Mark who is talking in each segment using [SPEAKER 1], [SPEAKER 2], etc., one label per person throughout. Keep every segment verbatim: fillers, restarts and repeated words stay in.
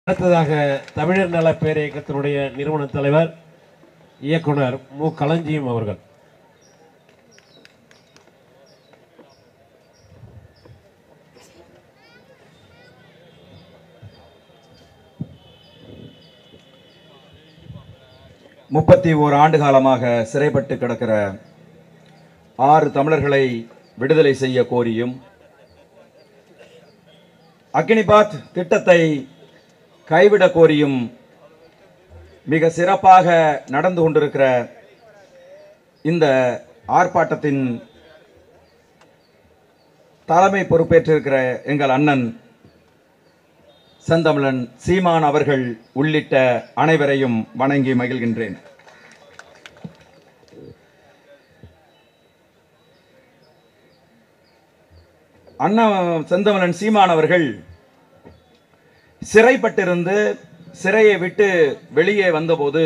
[SPEAKER 1] அடுத்ததாக தமிழர் நல பேரியக்கத்தினுடைய நிறுவன தலைவர் இயக்குனர் மு களஞ்சியம் அவர்கள்.
[SPEAKER 2] முப்பத்தி ஓர் ஆண்டு காலமாக சிறைப்பட்டு கிடக்கிற ஆறு தமிழர்களை விடுதலை செய்ய கோரியும் அக்னிபாத் திட்டத்தை கைவிட கோரியும் மிக சிறப்பாக நடந்து கொண்டிருக்கிற இந்த ஆர்ப்பாட்டத்தின் தலைமை பொறுப்பேற்றிருக்கிற எங்கள் அண்ணன் செந்தமிழன் சீமான் அவர்கள் உள்ளிட்ட அனைவரையும் வணங்கி மகிழ்கின்றேன். அண்ணன் செந்தமிழன் சீமான் அவர்கள் சிறைப்பட்டிருந்து சிறையை விட்டு வெளியே வந்தபோது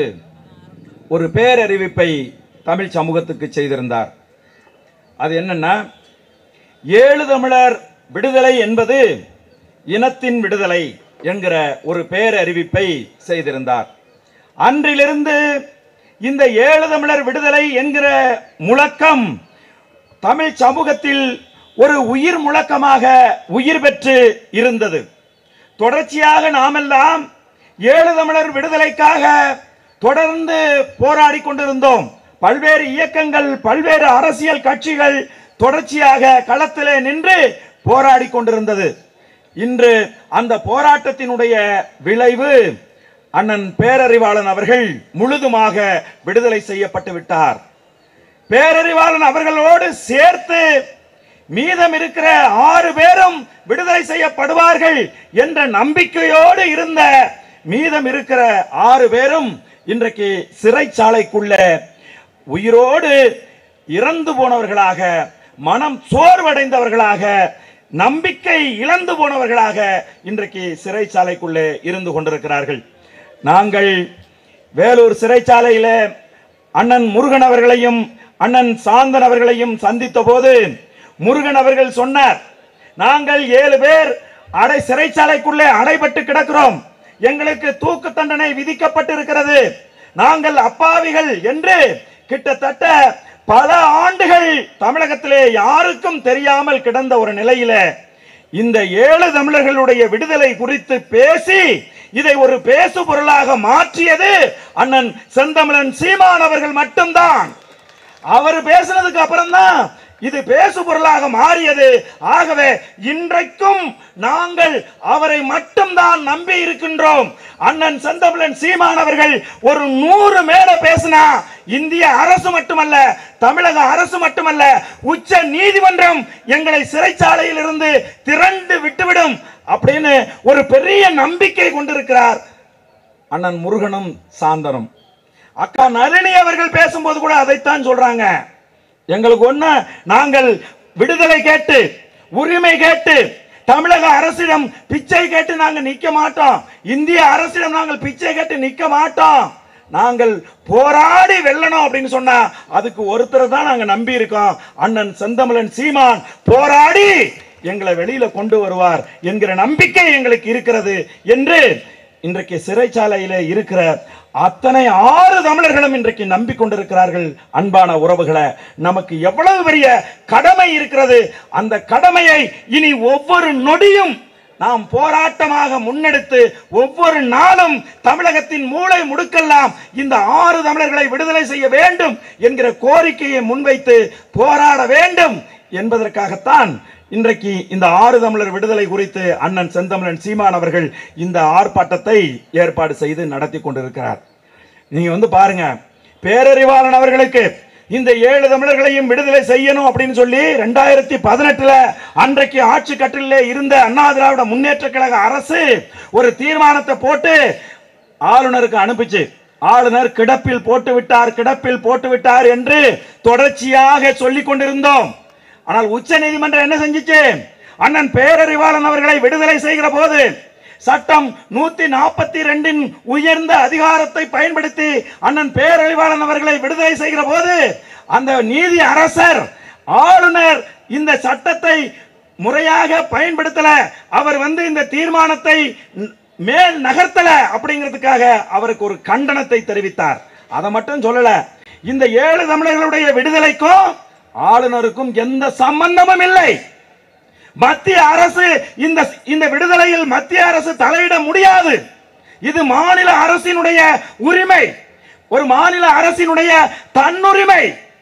[SPEAKER 2] ஒரு பேரறிவிப்பை தமிழ் சமூகத்துக்கு செய்திருந்தார். அது என்னன்னா, ஏழு தமிழர் விடுதலை என்பது இனத்தின் விடுதலை என்கிற ஒரு பேரறிவிப்பை செய்திருந்தார். அன்றிலிருந்து இந்த ஏழு தமிழர் விடுதலை என்கிற முழக்கம் தமிழ் சமூகத்தில் ஒரு உயிர் முழக்கமாக உயிர் பெற்று இருந்தது. தொடர்ச்சியாக நாமெல்லாம் ஏழு தமிழர் விடுதலைக்காக தொடர்ந்து போராடி கொண்டிருந்தோம். பல்வேறு இயக்கங்கள், பல்வேறு அரசியல் கட்சிகள் தொடர்ச்சியாக களத்திலே நின்று போராடி கொண்டிருந்தது. இன்று அந்த போராட்டத்தினுடைய விளைவு அண்ணன் பேரறிவாளன் அவர்கள் முழுதுமாக விடுதலை செய்யப்பட்டு விட்டார். பேரறிவாளன் அவர்களோடு சேர்த்து மீதம் இருக்கிற ஆறு பேரும் விடுதலை செய்யப்படுவார்கள் என்ற நம்பிக்கையோடு இருந்த மீதம் இருக்கிற ஆறு பேரும் இன்றைக்கு சிறைச்சாலைக்குள்ள உயிரோடு இறந்து போனவர்களாக, மனம் சோர்வடைந்தவர்களாக, நம்பிக்கை இழந்து போனவர்களாக இன்றைக்கு சிறைச்சாலைக்குள்ளே இருந்து கொண்டிருக்கிறார்கள். நாங்கள் வேலூர் சிறைச்சாலையில அண்ணன் முருகன் அவர்களையும் அண்ணன் சாந்தன் அவர்களையும் சந்தித்த போது முருகன் அவர்கள் சொன்னார், நாங்கள் ஏழு பேர் அடை சிறைச்சாலைக்குள்ளே அடைபட்டு கிடக்கிறோம், எங்களுக்கு தூக்கு தண்டனை விதிக்கப்பட்டிருக்கிறது, நாங்கள் அப்பாவிகள் என்று கிட்டத்தட்ட பல ஆண்டுகள் தமிழகத்திலே யாருக்கும் தெரியாமல் கிடந்த ஒரு நிலையில இந்த ஏழு தமிழர்களுடைய விடுதலை குறித்து பேசி இதை ஒரு பேசு பொருளாக மாற்றியது அண்ணன் செந்தமிழன் சீமான் அவர்கள் மட்டும்தான். அவர் பேசினதுக்கு அப்புறம் தான் இது பேசு பொருளாக மாறியது. ஆகவே இன்றைக்கும் நாங்கள் அவரை மட்டும்தான் நம்பி இருக்கின்றோம். அண்ணன் செந்தமிழன் சீமான் அவர்கள் ஒரு நூறு மேல பேசினா இந்திய அரசு மட்டுமல்ல, தமிழக அரசு மட்டுமல்ல, உச்ச நீதிமன்றம் எங்களை சிறைச்சாலையில் இருந்து திரண்டு விட்டுவிடும் அப்படின்னு ஒரு பெரிய நம்பிக்கை கொண்டிருக்கிறார் அண்ணன் முருகனும் சாந்தனும். அக்கா நளினி அவர்கள் பேசும்போது கூட அதைத்தான் சொல்றாங்க, எங்களுக்கு ஒண்ணு, நாங்கள் விடுதலை கேட்டு உரிமை கேட்டு தமிழக அரசிடம் பிச்சை கேட்டு நாங்கள் நிக்க மாட்டோம், இந்திய அரசிடம் நாங்கள் பிச்சை கேட்டு நிக்க மாட்டோம், நாங்கள் போராடி வெல்லணும் அப்படின்னு சொன்னா அதுக்கு ஒருத்தர் தான் நாங்க நம்பி இருக்கோம், அண்ணன் செந்தமிழன் சீமான் போராடி எங்களை வெளியில கொண்டு வருவார் என்கிற நம்பிக்கை எங்களுக்கு இருக்கிறது என்று இன்றைக்கு சிறைச்சாலையிலே இருக்கிற அத்தனை ஆறு தமிழர்களும் இன்றைக்கு நம்பிக்கொண்டிருக்கிறார்கள். அன்பான உறவுகளை, நமக்கு எவ்வளவு பெரிய கடமை இருக்கிறது. அந்த கடமையை இனி ஒவ்வொரு நொடியும் நாம் போராட்டமாக முன்னெடுத்து ஒவ்வொரு நாளும் தமிழகத்தின் மூளை முடுக்கெல்லாம் இந்த ஆறு தமிழர்களை விடுதலை செய்ய வேண்டும் என்கிற கோரிக்கையை முன்வைத்து போராட வேண்டும் என்பதற்காகத்தான் இன்றைக்கு இந்த ஆறு தமிழர் விடுதலை குறித்து அண்ணன் செந்தமிழன் சீமான் அவர்கள் இந்த ஆர்ப்பாட்டத்தை ஏற்பாடு செய்து நடத்தி கொண்டிருக்கிறார். நீங்க வந்து பாருங்க, பேரறிவாளன் அவர்களுக்கு இந்த ஏழு தமிழர்களையும் விடுதலை செய்யணும் அப்படின்னு சொல்லி ரெண்டாயிரத்தி பதினெட்டுல அன்றைக்கு ஆட்சி கட்டிலே இருந்த அண்ணா திராவிட முன்னேற்ற கழக அரசு ஒரு தீர்மானத்தை போட்டு ஆளுநருக்கு அனுப்பிச்சு. ஆளுநர் கிடப்பில் போட்டு விட்டார், கிடப்பில் போட்டு விட்டார் என்று தொடர்ச்சியாக சொல்லிக் கொண்டிருந்தோம். ஆனால் உச்ச நீதிமன்றம் என்ன செஞ்சிச்சு? அண்ணன் பேரறிவாளன் அவர்களை விடுதலை செய்கிற போது சட்டம் நூத்தி நாற்பத்தி ரெண்டின் உயர்ந்த அதிகாரத்தை பயன்படுத்தி அண்ணன் பேரறிவாளன் அவர்களை விடுதலை செய்கிற போது அந்த நீதி அரசர் ஆளுநர் இந்த சட்டத்தை முறையாக பயன்படுத்தல, அவர் வந்து இந்த தீர்மானத்தை மேல் நகர்த்தல அப்படிங்கிறதுக்காக அவருக்கு ஒரு கண்டனத்தை தெரிவித்தார். அதை மட்டும் சொல்லல, இந்த ஏழு தமிழர்களுடைய விடுதலைக்கும் ஆளுநருக்கும் எந்த சம்பந்தமும் இல்லை. மத்திய அரசு இந்த இந்த விடுதலையில் மத்திய அரசு தலையிட முடியாது. இது மாநில அரசினுடைய உரிமை, ஒரு மாநில அரசினுடைய தன்னுரிமை.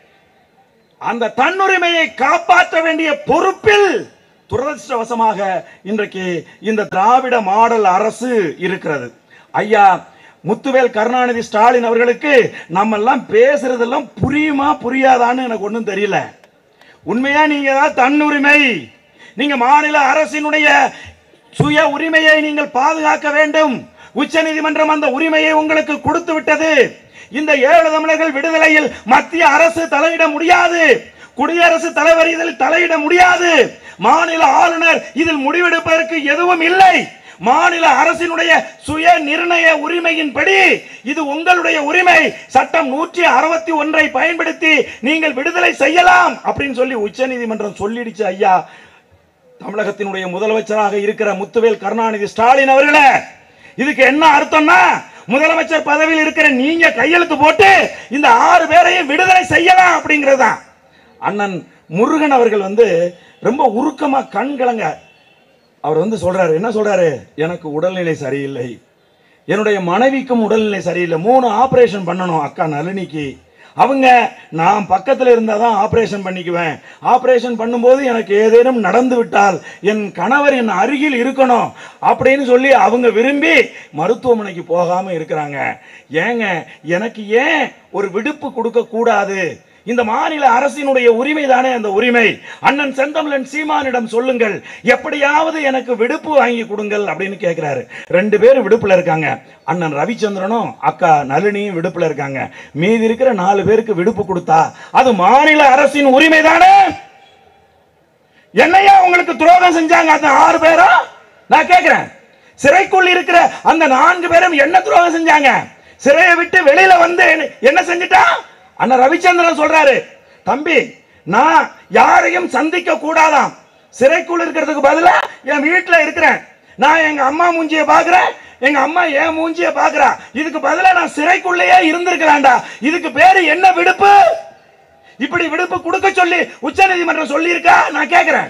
[SPEAKER 2] அந்த தன்னுரிமையை காப்பாற்ற வேண்டிய பொறுப்பில் துரதிருஷ்டவசமாக இன்றைக்கு இந்த திராவிட மாடல் அரசு இருக்கிறது. ஐயா முத்துவேல் கருணாநிதி ஸ்டாலின் அவர்களுக்கு நம்ம எல்லாம் பேசுறதெல்லாம் புரியுமா புரியாதான்னு எனக்கு ஒன்றும் தெரியல. உண்மையா நீங்க தான் தன்னுரிமை, நீங்க மாநில அரசினுடைய சுய உரிமையை நீங்கள் பாதுகாக்க வேண்டும். உச்ச நீதிமன்றம் அந்த உரிமையை உங்களுக்கு கொடுத்து விட்டது. இந்த ஏழு தமிழர்கள் விடுதலையில் மத்திய அரசு தலையிட முடியாது, குடியரசுத் தலைவர் இதில் தலையிட முடியாது, மாநில ஆளுநர் இதில் முடிவெடுப்பதற்கு எதுவும் இல்லை. மாநில அரசினுடைய சுய நிர்ணய உரிமையின்படி இது உங்களுடைய உரிமை, சட்டம் நூற்றி அறுபத்தி ஒன்றை பயன்படுத்தி நீங்கள் விடுதலை செய்யலாம் அப்படின்னு சொல்லி உச்ச நீதிமன்றம் சொல்லிடுச்சு. ஐயா தமிழகத்தினுடைய முதலமைச்சராக இருக்கிற முத்துவேல் கருணாநிதி ஸ்டாலின் அவர்களே, இதுக்கு என்ன அர்த்தம்னா, முதலமைச்சர் பதவியில் இருக்கிற நீங்க கையெழுத்து போட்டு இந்த ஆறு பேரையும் விடுதலை செய்யலாம் அப்படிங்கிறதா. அண்ணன் முருகன் அவர்கள் வந்து ரொம்ப உருக்கமா கண் கலங்க அவர் வந்து சொல்றாரு, என்ன சொல்றாரு, எனக்கு உடல்நிலை சரியில்லை, என்னுடைய மனைவிக்கும் உடல்நிலை சரியில்லை, மூணு ஆபரேஷன் பண்ணணும் அக்கா நளினிக்கு, அவங்க நான் பக்கத்தில் இருந்தால் தான் ஆபரேஷன் பண்ணிக்குவேன், ஆபரேஷன் பண்ணும்போது எனக்கு ஏதேனும் நடந்து விட்டால் என் கணவர் என் அருகில் இருக்கணும் அப்படின்னு சொல்லி அவங்க விரும்பி மருத்துவமனைக்கு போகாமல் இருக்கிறாங்க. ஏங்க எனக்கு ஏன் ஒரு விடுப்பு கொடுக்க கூடாது? இந்த மாநில அரசினுடைய உரிமை தானே அந்த உரிமை. அண்ணன் செந்தமிழன் சீமானிடம் சொல்லுங்கள், எப்படியாவது எனக்கு விடுப்பு வாங்கி கொடுங்கள் அப்படின்னு கேட்கிறாரு. ரெண்டு பேரும் விடுப்புல இருக்காங்க, அண்ணன் ரவிச்சந்திரனும் அக்கா நளினியும் விடுப்புல இருக்காங்க. மீதி இருக்கிற நாலு பேருக்கு விடுப்பு கொடுத்தா அது மாநில அரசின் உரிமை தானே. என்னையா உங்களுக்கு துரோகம் செஞ்சாங்க அந்த ஆறு பேரும்? நான் கேட்கிறேன், சிறைக்குள் இருக்கிற அந்த நான்கு பேரும் என்ன துரோகம் செஞ்சாங்க? சிறையை விட்டு வெளியில வந்து என்ன செஞ்சுட்டா? அண்ணா ரவிச்சந்திரன் சொல்றாரு, தம்பி நான் யாரையும் சந்திக்க கூடாதாம், சிறைக்குள் இருக்கிறதுக்கு பதிலா என் வீட்டுல இருக்கிறேன், நான் எங்க அம்மா மூஞ்சியை பாக்குறேன், எங்க அம்மா என் மூஞ்சியை பாக்குறா, இதுக்கு பதிலா நான் சிறைக்குள்ளேயே இருந்திருக்கலாம்டா. இதுக்கு பேரு என்ன விடுப்பு? இப்படி விடுப்பு கொடுக்க சொல்லி உச்ச நீதிமன்றம் சொல்லி இருக்கா? நான் கேட்கிறேன்.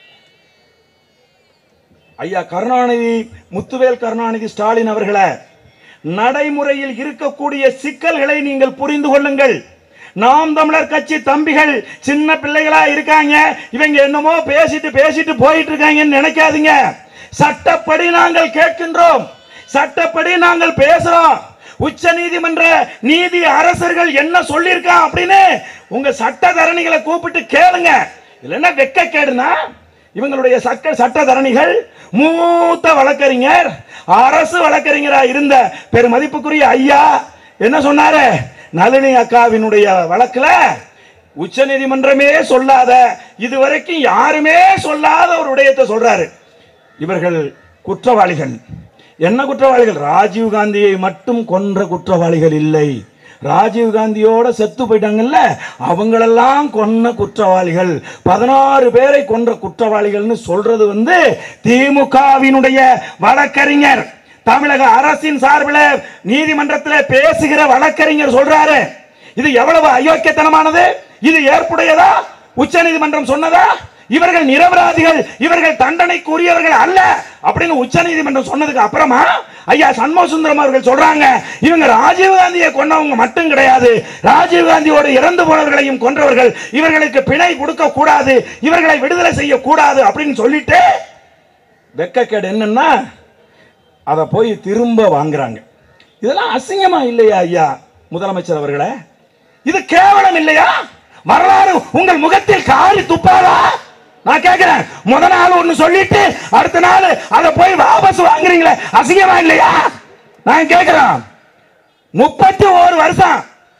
[SPEAKER 2] ஐயா கருணாநிதி முத்துவேல் கருணாநிதி ஸ்டாலின் அவர்களே, நடைமுறையில் இருக்கக்கூடிய சிக்கல்களை நீங்கள் புரிந்து கொள்ளுங்கள். நாம் தமிழர் கட்சி தம்பிகள் சின்ன பிள்ளைகளா இருக்காங்க, இவங்க என்னமோ பேசிட்டு பேசிட்டு போயிட்டு இருக்காங்கன்னு நினைக்காதீங்க. சட்டப்படி நாங்கள் கேட்கின்றோம், சட்டப்படி நாங்கள் பேசுறோம். உச்ச நீதிமன்ற நீதி அரசர்கள் என்ன சொல்லியிருக்கா அப்படின்னு உங்க சட்டத்தரணிகளை கூப்பிட்டு கேளுங்க. இல்லைன்னா வெக்க கேடுனா இவங்களுடைய சட்ட சட்டத்தரணிகள் மூத்த வழக்கறிஞர் அரசு வழக்கறிஞரா இருந்த பெருமதிப்புக்குரிய ஐயா என்ன சொன்னாரு? நளினி அக்காவினுடைய வழக்குல உச்ச நீதிமன்றமே சொல்லாத, இதுவரைக்கும் யாருமே சொல்லாத ஒரு விடயத்தை சொல்றாரு. இவர்கள் குற்றவாளிகள். என்ன குற்றவாளிகள்? ராஜீவ் காந்தியை மட்டும் கொன்ற குற்றவாளிகள் இல்லை, ராஜீவ் காந்தியோட செத்து போயிட்டாங்கல்ல அவங்களெல்லாம் கொன்ன குற்றவாளிகள், பதினாறு பேரை கொன்ற குற்றவாளிகள்னு சொல்றது வந்து திமுகவினுடைய வழக்கறிஞர், தமிழக அரசின் சார்பில் நீதிமன்றத்தில் பேசுகிற வழக்கறிஞர் சொல்றாரு. இது எவ்வளவு அயோக்கியத்தனமானது! இது ஏற்புடையதா? உச்ச நீதிமன்றம் சொன்னதா? இவர்கள் நிரபராதிகள், இவர்கள் தண்டனைக்குரியவர்கள் அல்ல அப்படின்னு உச்ச நீதிமன்றம் சொன்னதுக்கு அப்புறமா ஐயா சண்முக சுந்தரம் அவர்கள் சொல்றாங்க, இவங்க ராஜீவ் காந்தியை கொண்டவங்க மட்டும் கிடையாது, ராஜீவ் காந்தியோடு இறந்து போனவர்களையும் கொன்றவர்கள், இவர்களுக்கு பிணை கொடுக்க கூடாது, இவர்களை விடுதலை செய்ய கூடாது அப்படின்னு சொல்லிட்டு வெக்கக்கேடு என்னன்னா அதை போய் திரும்ப வாங்குறாங்க. இதெல்லாம் அசிங்கமா இல்லையா ஐயா முதலமைச்சர் அவர்களே? இது கேவலம் இல்லையா? வரலாறு உங்கள் முகத்தில் காரி துப்பாதா? நான் கேட்கிறேன். முத நாள் ஒன்னு சொல்லிட்டு அடுத்த நாள் அதை போய் வாபஸ் வாங்குறீங்களே, அசிங்கமா இல்லையா? நான் கேட்கிறேன். முப்பத்தி ஓரு வருஷம்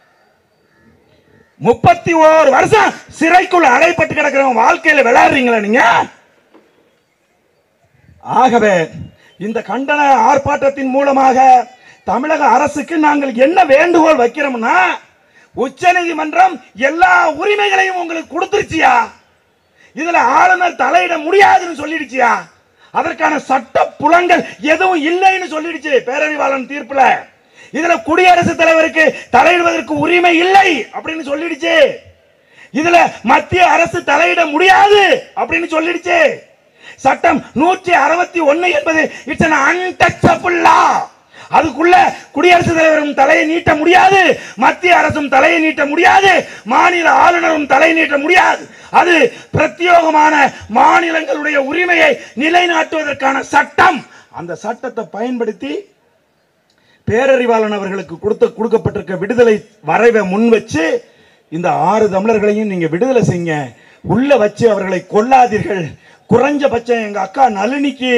[SPEAKER 2] முப்பத்தி ஓரு வருஷம் சிறைக்குள்ள அடைப்பட்டு கிடக்கிறவங்க வாழ்க்கையில விளையாடுறீங்களா நீங்க? ஆகவே இந்த கண்டன ஆர்ப்பாட்டத்தின் மூலமாக தமிழக அரசுக்கு நாங்கள் என்ன வேண்டுகோள் வைக்கிறோம்னா, உச்ச நீதிமன்றம் எல்லா உரிமைகளையும் உங்களுக்கு கொடுத்துருச்சியா, இதுல ஆளுநர் தலையிட முடியாதுன்னு சொல்லிடுச்சியா, அதற்கான சட்ட புலங்கள் எதுவும் இல்லைன்னு சொல்லிடுச்சு பேரறிவாளன் தீர்ப்புல. இதுல குடியரசுத் தலைவருக்கு தலையிடுவதற்கு உரிமை இல்லை அப்படின்னு சொல்லிடுச்சு. இதுல மத்திய அரசு தலையிட முடியாது அப்படின்னு சொல்லிடுச்சு. சட்டம் நூற்றி அறுபத்தி ஒன்னு என்பது இட்ஸ் an untouchable law. அதுக்குள்ள குடியரசுத் தலைவரும் தலையை நீட்ட முடியாது, மத்திய அரசும் தலையை நீட்ட முடியாது, மாநில ஆளுநரும் தலையை நீட்ட முடியாது. அது பிரத்யேகமான மாநிலங்களுடைய உரிமையை நிலைநாட்டுவதற்கான சட்டம். அந்த சட்டத்தை பயன்படுத்தி பேரறிவாளன் அவர்களுக்கு கொடுத்த கொடுக்கப்பட்டிருக்க விடுதலை வரைவை முன் வச்சு இந்த ஆறு தமிழர்களையும் நீங்க விடுதலை செய்யுங்க, உள்ள வச்சு அவர்களை கொல்லாதீர்கள். குறைஞ்சபட்சம் எங்க அக்கா நளினிக்கு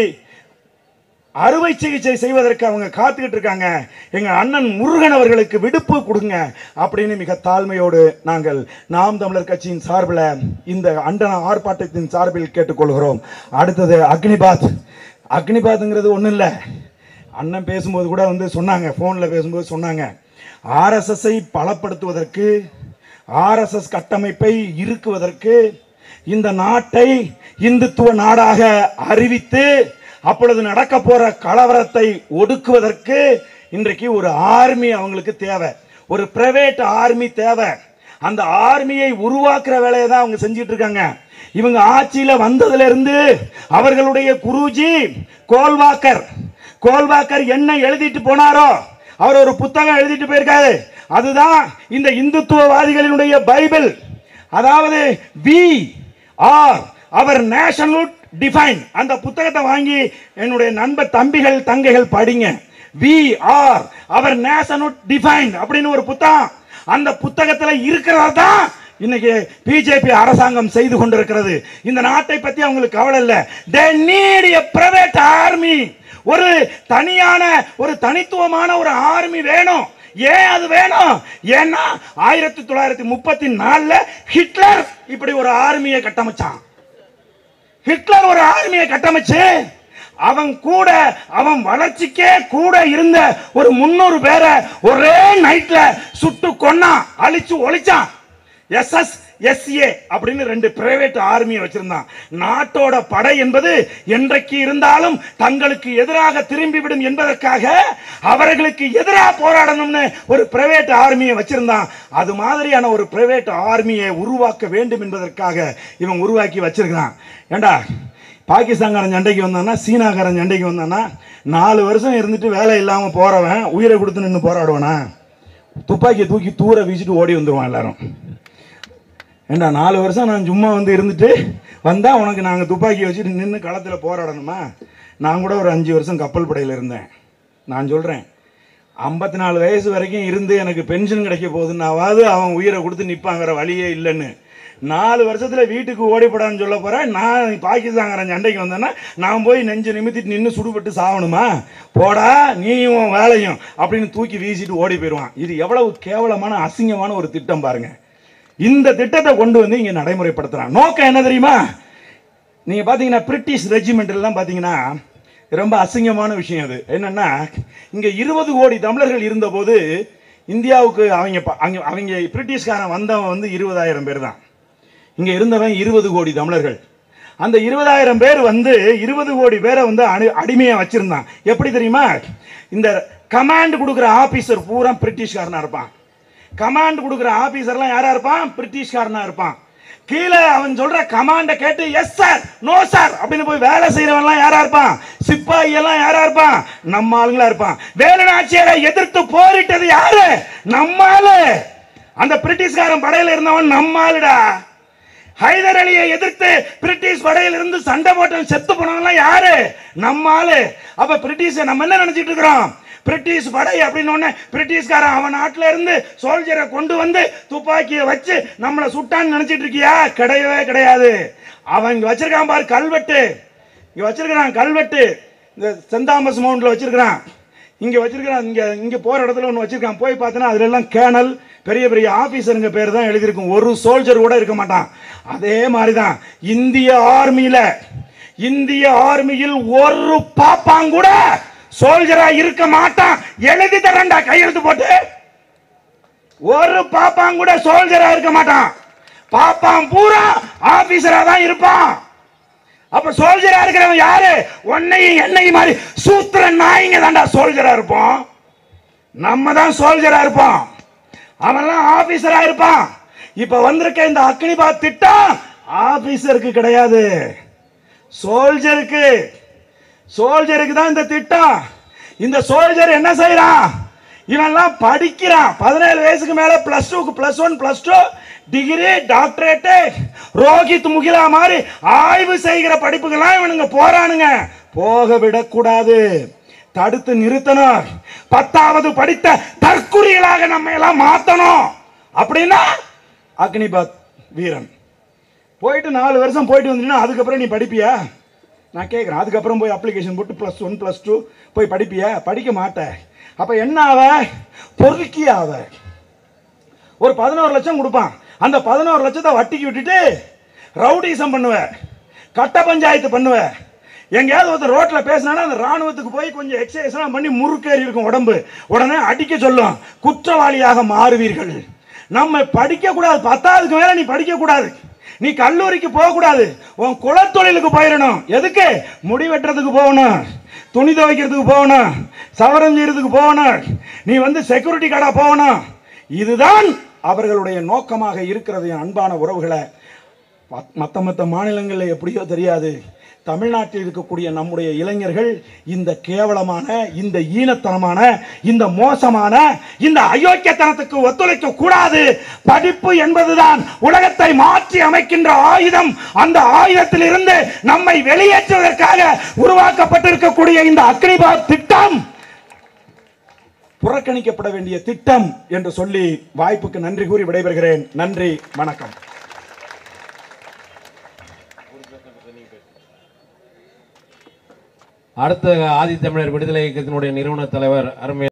[SPEAKER 2] அறுவை சிகிச்சை செய்வதற்கு அவங்க காத்துக்கிட்டு இருக்காங்க, எங்க அண்ணன் முருகன் அவர்களுக்கு விடுப்பு கொடுங்க அப்படின்னு மிக தாழ்மையோடு நாங்கள் நாம் தமிழர் கட்சியின் சார்பில் இந்த அண்டன ஆர்ப்பாட்டத்தின் சார்பில் கேட்டுக்கொள்கிறோம். அடுத்தது அக்னிபாத். அக்னிபாத்ங்கிறது ஒன்றும் இல்லை, அண்ணன் பேசும்போது கூட வந்து சொன்னாங்க, ஃபோனில் பேசும்போது சொன்னாங்க, ஆர்எஸ்எஸ்ஐ பலப்படுத்துவதற்கு, ஆர்எஸ்எஸ் கட்டமைப்பை இருக்குவதற்கு, இந்த நாட்டை இந்துத்துவ நாடாக அறிவித்து அப்பொழுது நடக்க போற கலவரத்தை ஒடுக்குவதற்கு இன்றைக்கு ஒரு ஆர்மி அவங்களுக்கு தேவை, ஒரு பிரைவேட் ஆர்மி தேவை. அந்த ஆர்மியை உருவாக்குற வேலையை தான் அவங்க செஞ்சிட்டு இருக்காங்க. இவங்க ஆட்சியில வந்ததுல இருந்து அவர்களுடைய குருஜி கோல்வாக்கர் கோல்வாக்கர் என்ன எழுதிட்டு போனாரோ, அவர் ஒரு புத்தகம் எழுதிட்டு போயிருக்காரு, அதுதான் இந்த இந்துத்துவவாதிகளினுடைய பைபிள். அதாவது we or our national define. அந்த புத்தகத்தை வாங்கி என்னுடைய நண்பர் தம்பிகள் தங்கைகள் படிங்க. We or our national define அப்படின்னு ஒரு புத்தகம். அந்த புத்தகத்தில் இருக்கிறதா தான் இன்னைக்கு பிஜேபி அரசாங்கம் செய்து கொண்டிருக்கிறது. இந்த நாட்டை பத்தி அவங்களுக்கு கவலை இல்லை. they need a private army. ஒரு தனியான ஒரு தனித்துவமான ஒரு ஆர்மி வேணும். ஏன் அது வேணும்? ஏன்னா ஆயிரத்தி தொள்ளாயிரத்தி முப்பத்தி நாலுல ஹிட்லர் இப்படி ஒரு ஆர்மியை கட்டமைச்சான். ஹிட்லர் ஒரு ஆர்மியை கட்டமைச்சு அவன் கூட அவன் வளர்ச்சிக்கே கூட இருந்த ஒரு முன்னூறு பேரை ஒரே நைட்ல சுட்டு கொன்னான், அழிச்சு ஒழிச்சான். எஸ்எஸ் எஸ்ஏ அப்படின்னு ரெண்டு பிரைவேட் ஆர்மியை வச்சிருந்தான். நாட்டோட படை என்பது என்றைக்கு இருந்தாலும் தங்களுக்கு எதிராக திரும்பிவிடும் என்பதற்காக அவர்களுக்கு எதிராக போராடணும்னு ஒரு பிரைவேட் ஆர்மியை வச்சிருந்தான். அது மாதிரியான ஒரு பிரைவேட் ஆர்மியை உருவாக்க வேண்டும் என்பதற்காக இவன் உருவாக்கி வச்சிருக்கான். ஏண்டா பாகிஸ்தான்காரன் சண்டைக்கு வந்தானா, சீனாக்காரன் சண்டைக்கு வந்தானா, நாலு வருஷம் இருந்துட்டு வேலை இல்லாம போறவன் உயிரை கொடுத்து நின்று போராடுவானா? துப்பாக்கியை தூக்கி தூர வீசிட்டு ஓடி வந்துருவான் எல்லாரும். ஏண்டா நாலு வருஷம் நான் சும்மா வந்து இருந்துட்டு வந்தா உனக்கு நாங்கள் துப்பாக்கி வச்சுட்டு நின்று களத்தில் போராடணுமா? நான் கூட ஒரு அஞ்சு வருஷம் கப்பல் படையில் இருந்தேன். நான் சொல்கிறேன், ஐம்பத்தி நாலு வயசு வரைக்கும் இருந்து எனக்கு பென்ஷன் கிடைக்க போகுதுன்னாவது அவன் உயிரை கொடுத்து நிற்பாங்கிற வழியே இல்லைன்னு நாலு வருஷத்தில் வீட்டுக்கு ஓடிப்படான்னு சொல்ல போகிறேன். நான் பாகிஸ்தான்காரன் சண்டைக்கு வந்தேன்னா நான் போய் நெஞ்சு நிமித்திட்டு நின்று சுடுபட்டு சாகணுமா? போடா நீயும் வேலையும் அப்படின்னு தூக்கி வீசிட்டு ஓடி போயிடுவான். இது எவ்வளவு கேவலமான அசிங்கமான ஒரு திட்டம் பாருங்க. இந்த திட்டத்தை கொண்டு வந்து இங்க நடைமுறைப்படுத்துறான். நோக்கம் என்ன தெரியுமா? நீங்க பாத்தீங்கன்னா பிரிட்டிஷ் ரெஜிமெண்ட் எல்லாம் பாத்தீங்கன்னா ரொம்ப அசிங்கமான விஷயம். அது என்னன்னா, இங்க இருபது கோடி தமிழர்கள் இருந்த போது இந்தியாவுக்கு அவங்க அவங்க பிரிட்டிஷ்காரன் வந்தவன் வந்து இருபதாயிரம் பேர் தான். இங்க இருந்தவன் இருபது கோடி தமிழர்கள். அந்த இருபதாயிரம் பேர் வந்து இருபது கோடி பேரை வந்து அடிமையா வச்சிருந்தான். எப்படி தெரியுமா? இந்த கமாண்ட் கொடுக்குற ஆபீசர் பூரா பிரிட்டிஷ்காரனா இருப்பான். கமாண்ட் கொடுக்குற ஆபீசர்லாம் யாரா இருப்பான்? பிரிட்டிஷ்காரனா இருப்பான். கீழே அவன் சொல்ற கமாண்ட கேட்டு எஸ் சார் நோ சார் அப்படின்னு போய் வேலை செய்யறவன்லாம் யாரா இருப்பான்? சிப்பாயி எல்லாம் யாரா இருப்பான்? நம்ம ஆளுங்களா இருப்பான். வேலுநாச்சியாரை எதிர்த்து போரிட்டது யாரு? நம்ம ஆளு. அந்த பிரிட்டிஷ்காரன் படையில இருந்தவன் நம்ம ஆளுடா. ஹைதர் அலியை எதிர்த்து பிரிட்டிஷ் படையில இருந்து சண்டை போட்டு செத்து போனவன்லாம் யாரு? நம்ம ஆளு. அப்ப பிரிட்டிஷ் நம்ம என்ன நினைச்சிட்டு இருக்கிறோம்? பிரிட்டிஷ் படை அப்படின்னு பிரிட்டிஷ்காரன் அவன் நாட்டில இருந்து சோல்ஜரை கொண்டு வந்து துப்பாக்கியை வச்சு நம்மளை சுட்டான்னு நினைச்சிட்டு இருக்கியா? கிடையவே கிடையாது. அவன் இங்க வச்சிருக்கான் பாரு கல்வெட்டு, இங்க வச்சிருக்கிறான் கல்வெட்டு, இந்த சென்ட் தாமஸ் மவுண்ட்ல வச்சிருக்கிறான், இங்க வச்சிருக்கிறான், இங்க இங்க போற இடத்துல ஒன்று வச்சிருக்கான். போய் பார்த்தனா அதுல எல்லாம் கேர்னல் பெரிய பெரிய ஆபீசருங்க பேர் தான் எழுதியிருக்கும். ஒரு சோல்ஜர் கூட இருக்க மாட்டான். அதே மாதிரிதான் இந்திய ஆர்மியில இந்திய ஆர்மியில் ஒரு பாப்பான் கூட சோல்ஜரா இருக்க மாட்டான். எழுதி தரண்டா கையெழுத்து போட்டு. ஒரு பாப்பான் கூட சோல்ஜரா இருக்க மாட்டான். பாப்பான் பூரா ஆபீசரா தான் இருப்பான். அப்ப சோல்ஜரா இருக்கிறவன் யாரு? உன்னையும் என்னையும் மாதிரி சூத்திர நாய்ங்க தான்டா சோல்ஜரா இருப்போம். நம்ம தான் சோல்ஜரா இருப்போம், அவன்லாம் ஆபீசரா இருப்பான். இப்ப வந்திருக்க இந்த அக்னிபாத் திட்டம் ஆபீசருக்கு கிடையாது, சோல்ஜருக்கு. சோல்ஜருக்கு தான் இந்த திட்டம். இந்த சோல்ஜர் என்ன செய்யறான்? இவன்லாம் படிக்கிறான். பதினேழு வயசுக்கு மேல பிளஸ் டூக்கு plus one plus two degree doctorate Rohith Mukila மாதிரி ஆய்வு செய்கிற படிப்புகள்லாம் இவனுங்க போறானுங்க. போக விடக்கூடாது, தடுத்து நிறுத்தணும். பத்தாவது படித்த தற்குறிகளாக நம்ம எல்லாம் மாத்தணும். அப்படின்னா அக்னிபாத் வீரன் போயிட்டு நாலு வருஷம் போயிட்டு வந்தீங்கன்னா அதுக்கப்புறம் நீ படிப்பியா? நான் கேட்குறேன். அதுக்கப்புறம் போய் அப்ளிகேஷன் போட்டு ப்ளஸ் ஒன் ப்ளஸ் டூ போய் படிப்பியா? படிக்க மாட்டேன். அப்போ என்ன ஆவ? பொறுக்கி ஆவ. ஒரு பதினோரு லட்சம் கொடுப்பான், அந்த பதினோரு லட்சத்தை வட்டிக்கு விட்டுட்டு ரவுடிசம் பண்ணுவ, கட்ட பஞ்சாயத்து பண்ணுவ. எங்கேயாவது ஒருத்தர் ரோட்டில் பேசினா அந்த ராணுவத்துக்கு போய் கொஞ்சம் எக்ஸசைஸ்லாம் பண்ணி முறுக்கேறி இருக்கும் உடம்பு, உடனே அடிக்க சொல்லும், குற்றவாளியாக மாறுவீர்கள். நம்ம படிக்க கூடாது, பத்தாவதுக்கு மேல நீ படிக்க கூடாது, நீ கல்லூரிக்கு போக கூடாது, உன் குலத்தொழிலுக்கு போயிடணும். எதுக்கு? முடி வெட்டுறதுக்கு போகணும், துணி துவைக்கிறதுக்கு போகணும், சவரம் செய்யறதுக்கு போகணும், நீ வந்து செக்யூரிட்டி கார்டா போகணும். இதுதான் அவர்களுடைய நோக்கமாக இருக்கிறது. என் அன்பான உறவுகளை, மற்ற மற்ற மாநிலங்களில் எப்படியோ தெரியாது, தமிழ்நாட்டில் இருக்கக்கூடிய நம்முடைய இளைஞர்கள் இந்த கேவலமான, இந்த ஈனத்தனமான, இந்த மோசமான, இந்த அயோக்கியத்தனத்துக்கு ஒத்துழைக்க கூடாது. படிப்பு என்பதுதான் உலகத்தை மாற்றி அமைக்கின்ற ஆயுதம். அந்த ஆயுதத்தில் இருந்து நம்மை வெளியேற்றுவதற்காக உருவாக்கப்பட்டிருக்கக்கூடிய இந்த அக்னிபாத் திட்டம் புறக்கணிக்கப்பட வேண்டிய திட்டம் என்று சொல்லி வாய்ப்புக்கு நன்றி கூறி விடைபெறுகிறேன். நன்றி, வணக்கம்.
[SPEAKER 1] அடுத்த ஆதித்தமிழர் விடுதலை இயக்கத்தினுடைய நிறுவன தலைவர் அருமை